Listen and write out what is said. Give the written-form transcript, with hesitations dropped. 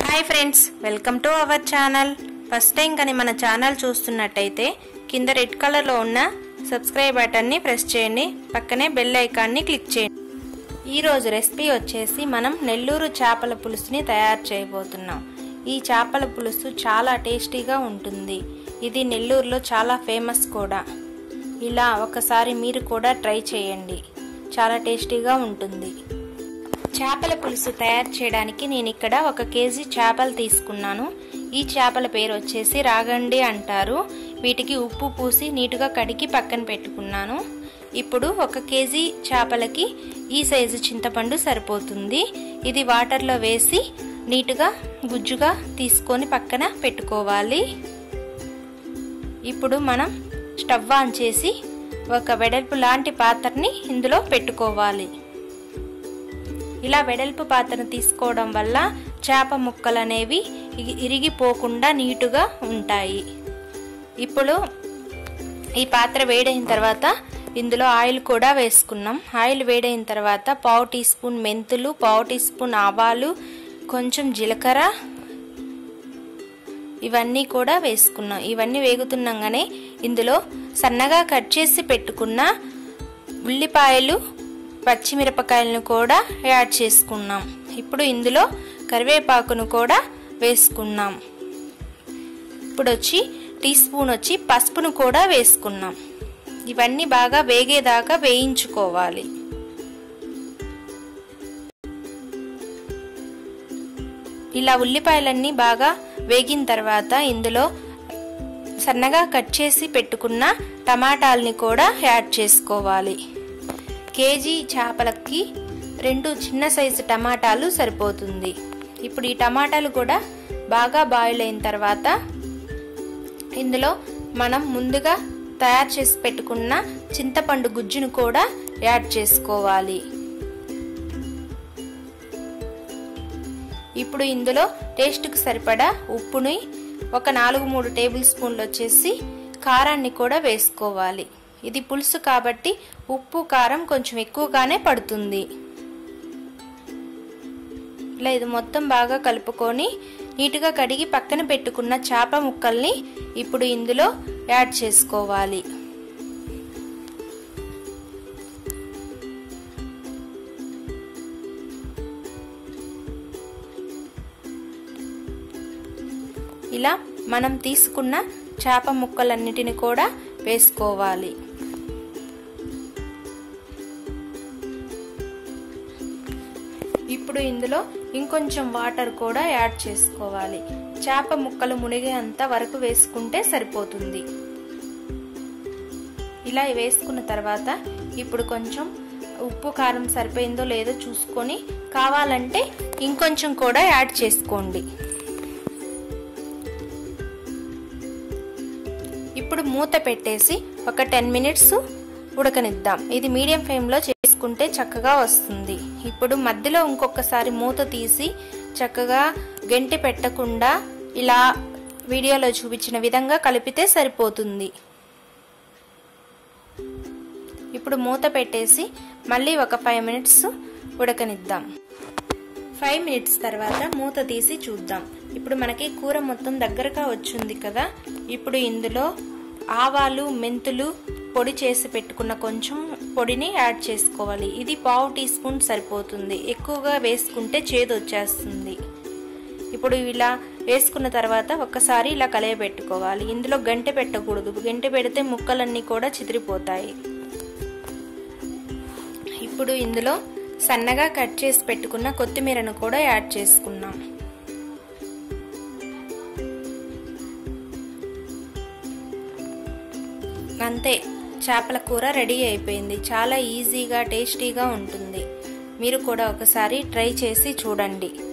Hi friends, welcome to our channel. First time కానీ మన channel చూస్తున్నట్టయితే కింద రెడ్ కలర్ లో ఉన్న సబ్స్క్రైబ్ బటన్ ని ప్రెస్ చేయండి, పక్కనే బెల్ ఐకాన్ ని క్లిక్ చేయండి। ఈ రోజు రెసిపీ వచ్చేసి మనం నెల్లూరు చేపల పులుసుని తయారు చేయబోతున్నాం। ఈ చేపల పులుసు చాలా టేస్టీగా ఉంటుంది। ఇది నెల్లూరులో చాలా ఫేమస్ కూడా। ఇలా ఒకసారి మీరు కూడా ట్రై చేయండి, చాలా టేస్టీగా ఉంటుంది। చేపల పులుసు తయారు చేయడానికి నేను ఇక్కడ 1 కేజీ చేపలు తీసుకున్నాను। ఈ చేపల పేరు వచ్చేసి రాగండి అంటారు। వీటికి ఉప్పు పూసి నీటుగా కడిగి పక్కన పెట్టుకున్నాను। ఇప్పుడు 1 కేజీ చేపలకి ఈ సైజు చింతపండు సరిపోతుంది। ఇది వాటర్లో వేసి నీటుగా గుజ్జుగా తీసుకొని పక్కన పెట్టుకోవాలి। ఇప్పుడు మనం స్టవ్ ఆన్ చేసి ఒక వెడల్పు లాంటి పాత్రని ఇందులో పెట్టుకోవాలి। ఇలా వెడల్పు పాత్రను తీసుకోవడం వల్ల చేప ముక్కలు అనేవి ఇరిగిపోకుండా నీటుగా ఉంటాయి। ఇప్పుడు ఈ పాత్ర వేడైన తర్వాత ఇందులో ఆయిల్ కూడా వేసుకున్నాం। ఆయిల్ వేడైన తర్వాత 1/2 టీ స్పూన్ మెంతులు, 1/2 టీ స్పూన్ ఆవాలు, కొంచెం జీలకర్ర ఇవన్నీ కూడా వేసుకున్నాం। ఇవన్నీ వేగుతుండగానే ఇందులో సన్నగా కట్ చేసి పెట్టుకున్న ఉల్లిపాయలు, పచ్చిమిరపకాయలను కూడా యాడ్ చేసుకున్నాం। ఇప్పుడు ఇందులో కరివేపాకును కూడా వేసుకున్నాం। ఇప్పుడు టీ స్పూన్ పసుపును కూడా వేసుకున్నాం। ఇవన్నీ బాగా వేగేదాకా వేయించుకోవాలి। ఇలా ఉల్లిపాయలన్నీ బాగా వేగిన తర్వాత ఇందులో సన్నగా కట్ చేసి పెట్టుకున్న టమాటాలని కూడా యాడ్ చేసుకోవాలి। కేజీ చేపలకి 2 చిన్న సైజు టమాటాలు సరిపోతుంది। ఇప్పుడు ఈ టమాటాలు కూడా బాగా బాయిల్ అయిన తర్వాత ఇందులో మనం ముందుగా తయారు చేసి పెట్టుకున్న చింతపండు గుజ్జును కూడా యాడ్ చేసుకోవాలి। ఇప్పుడు ఇందులో టేస్ట్కి సరిపడా ఉప్పుని 4-3 టేబుల్ స్పూన్లు కారాన్ని కూడా వేసుకోవాలి। ఇది పులుసు కాబట్టి ఉప్పు కారం కొంచెం ఎక్కువగానే పడుతుంది। ఇలా ఇది మొత్తం బాగా కలుపుకొని నీటుగా కడిగి పక్కన పెట్టుకున్న చేప ముక్కల్ని ఇప్పుడు ఇందులో యాడ్ చేసుకోవాలి। ఇలా మనం తీసుకున్న చేప ముక్కలన్నిటిని కూడా వేసుకోవాలి। ఇప్పుడు ఇందులో ఇంకొంచెం వాటర్ కూడా యాడ్ చేసుకోవాలి। చేప ముక్కలు మునిగేంత వరకు వేసుకుంటే సరిపోతుంది। ఇలా వేసుకున్న తర్వాత ఇప్పుడు కొంచెం ఉప్పు కారం సరిపోయిందో లేదో చూసుకొని కావాలంటే ఇంకొంచెం కూడా యాడ్ చేసుకోండి। ఇప్పుడు మూత పెట్టేసి ఒక 10 మినిట్స్ ఉడకనిద్దాం। ఇది మీడియం ఫ్లేమ్ లో చేసుకుంటే చక్కగా వస్తుంది। ఇప్పుడు మధ్యలో ఇంకొకసారి మూత తీసి చక్కగా గంటి పెట్టకుండా ఇలా వీడియోలో చూపించిన విధంగా కలిపితే సరిపోతుంది। ఇప్పుడు మూత పెట్టేసి మళ్ళీ ఒక 5 మినిట్స్ ఉడకనిద్దాం। 5 మినిట్స్ తర్వాత మూత తీసి చూద్దాం। ఇప్పుడు మనకి కూర మొత్తం దగ్గరగా వచ్చింది కదా। ఇప్పుడు ఇందులో ఆవాలు, మెంతులు పొడి చేసి పెట్టుకున్న కొంచెం పొడిని యాడ్ చేసుకోవాలి। ఇది 1/2 టీ స్పూన్ సరిపోతుంది, ఎక్కువగా వేసుకుంటే చేదు వచ్చేస్తుంది। ఇప్పుడు ఇలా వేసుకున్న తర్వాత ఒక్కసారి ఇలా కలయబెట్టుకోవాలి। ఇందులో గంటె పెట్టకూడదు, గంటె పెడితే ముక్కలన్నీ కూడా చిదిరిపోతాయి। ఇప్పుడు ఇందులో సన్నగా కట్ చేసి పెట్టుకున్న కొత్తిమీరను కూడా యాడ్ చేసుకున్నాం। అంతే, చేపల కూర రెడీ అయిపోయింది। చాలా ఈజీగా టేస్టీగా ఉంటుంది। మీరు కూడా ఒకసారి ట్రై చేసి చూడండి।